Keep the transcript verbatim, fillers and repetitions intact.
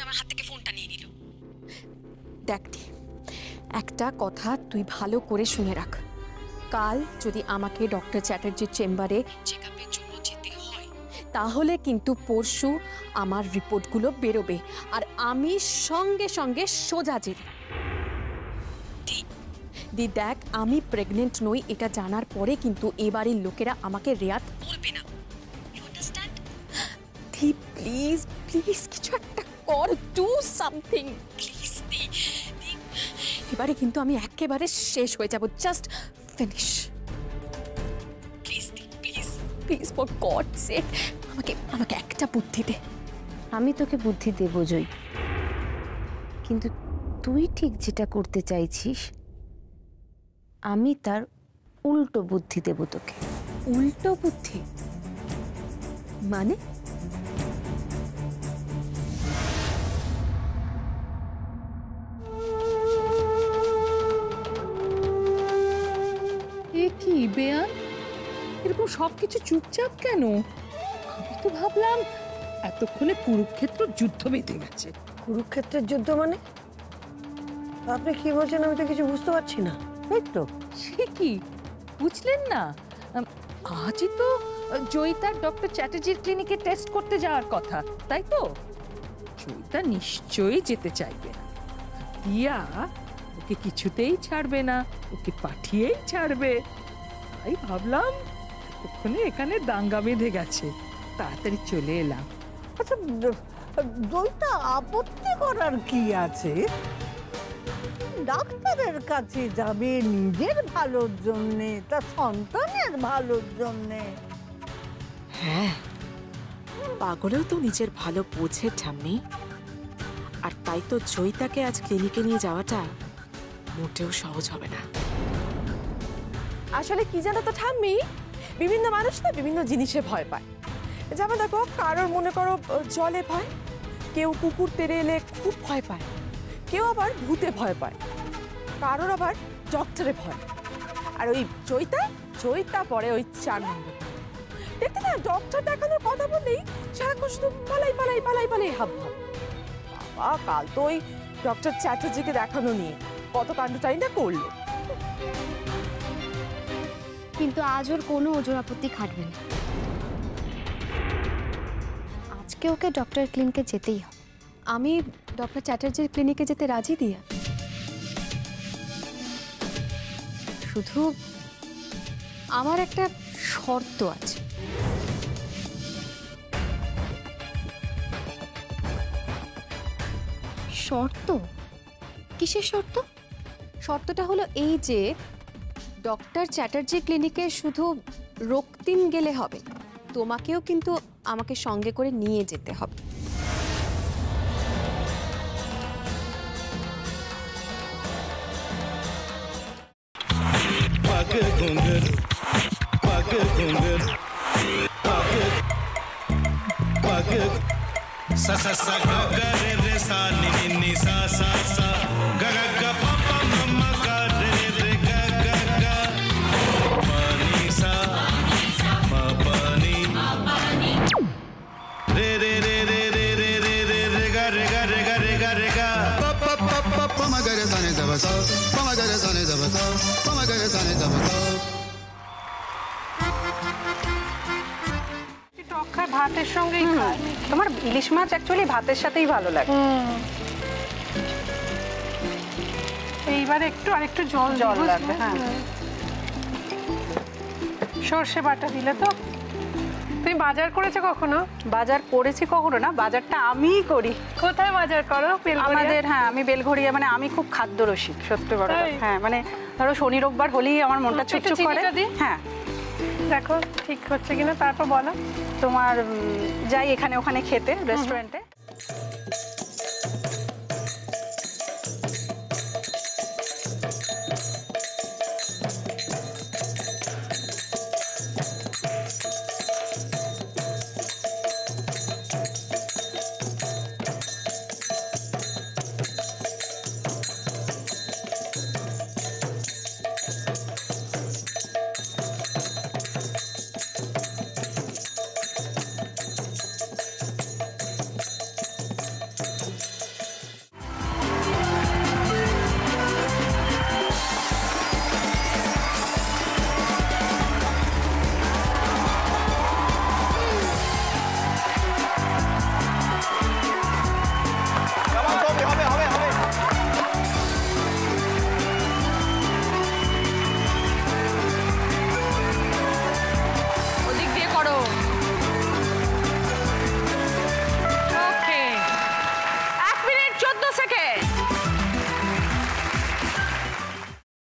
আমার হাত থেকে ফোনটা নিয়ে নিল। দেখটি, একটা কথা তুই ভালো করে শুনে রাখ, কাল যদি আমাকে ডক্টর চ্যাটার্জির চেম্বারে চেকআপের জন্য যেতে হয় তাহলে কিন্তু পরশু আমার রিপোর্টগুলো বেরোবে, আর আমি সঙ্গে সঙ্গে সোজা যেতে। দি দেখ, আমি প্রেগনেন্ট নই এটা জানার পরে কিন্তু এ বাড়ির লোকেরা আমাকে রেয়াত করবে না। You understand? দি প্লিজ প্লিজ কিছু একটা কর, ডু সামথিং প্লিজ। দি এবারে কিন্তু আমি একেবারে শেষ হয়ে যাব, জাস্ট ফিনিশ। প্লিজ দি please please for God sake আমাকে আমাকে একটা বুদ্ধি দে। আমি তোকে বুদ্ধি দেব জয়, কিন্তু তুই ঠিক যেটা করতে চাইছিস আমি তার উল্টো বুদ্ধি দেব তোকে। উল্টো বুদ্ধি মানে? এ কি বেয়ান, এরকম সবকিছু চুপচাপ কেন? আমি তো ভাবলাম এতক্ষণে কুরুক্ষেত্র যুদ্ধ বেঁধে গেছে। কুরুক্ষেত্রের যুদ্ধ মানে? আপনি কি বলছেন আমি তো কিছু বুঝতে পারছি না। তাই তো? সে কি বুঝলেন না? আজই তো জয়িতার ডক্টর চ্যাটার্জির ক্লিনিকে টেস্ট করতে যাওয়ার কথা, তাই তো? জয়িতা নিশ্চয়ই যেতে চাইবে না, দিয়া ওকে কিছুতেই ছাড়বে না, ওকে পাঠিয়েই ছাড়বে। তাই ভাবলাম ওখানে এখানে দাঙ্গা বেঁধে গেছে, তাড়াতাড়ি চলে এলাম। আচ্ছা, জয়িতা আপত্তি করার কি আছে? ডাক্তারের কাছে যাবে নিজের ভালোর জন্যে, তার সন্তানের ভালোর জন্যে। হ্যাঁ, পাগলেও তো নিজের ভালো বোঝে ঠাম্মি, আর তাই তো জয়িতাকে আজ ক্লিনিকে নিয়ে যাওয়াটা মোটেও সহজ হবে না। আসলে কি জানো তো ঠাম্মি, বিভিন্ন মানুষ না বিভিন্ন জিনিসে ভয় পায়। যেমন দেখো, কারোর মনে করো জলে ভয়, কেউ কুকুর তেড়ে এলে খুব ভয় পায়, কেউ আবার ভূতে ভয় পায়, কারোর আবার ডক্টরে ভয়। আর ওই জয়িতা জয়িতা পরে ওই চার নম্বর। দেখতে না, ডক্টর দেখানোর কথা বললেই সারাক্ষণ শুধু পালাই পালাই পালাই পালাই হাব ভাব। বাবা, কাল তো ওই ডক্টর চ্যাটার্জিকে দেখানো নিয়ে কত কাণ্ডটাই না করলো। কিন্তু আজ ওর কোনো ওজোর আপত্তি খাটবে না। আজকে ওকে ডক্টর ক্লিনিকে যেতেই হবে। আমি ডক্টর চ্যাটার্জির ক্লিনিকে যেতে রাজি দিয়া, শুধু আমার একটা শর্ত আছে। শর্ত? কিসের শর্ত? শর্তটা হলো এই যে ডক্টর চ্যাটার্জি ক্লিনিকে শুধু রক্তিম গেলে হবে, তোমাকেও কিন্তু আমাকে সঙ্গে করে নিয়ে যেতে হবে। sa sa sa ga ga re re sa ni ni ni sa sa sa ga ga ga pa pa ma ma ga re re ga ga ga pa ni sa ma pa ni re re re re re re re re re ga re ga re ga re ga re ga pa pa pa pa pa ma ga re sa ni da ba sa pa ma ga re sa ni da ba sa pa ma ga re sa ni da ba sa ভাতের সঙ্গেই খায়। তোমার ইলিশ মাছ actually ভাতের সাথেই ভালো লাগে। এইবার একটু আরেকটু জল জল লাগবে। হ্যাঁ, সর্ষে বাটা দিলে তো। তুমি বাজার করেছো কখনো? বাজার করেছি কখনো না, বাজারটা আমিই করি। কোথায় বাজার করো? আমাদের, হ্যাঁ, আমি বেলঘড়িয়া, মানে আমি খুব খাদ্য রসিক, সত্যি বড়। হ্যাঁ, মানে ধরো শনি রোববার হলেই আমার মনটা চুপচুপ করে। হ্যাঁ, দেখো ঠিক হচ্ছে কিনা, তারপর বলো। তোমার যাই এখানে ওখানে খেতে রেস্টুরেন্টে,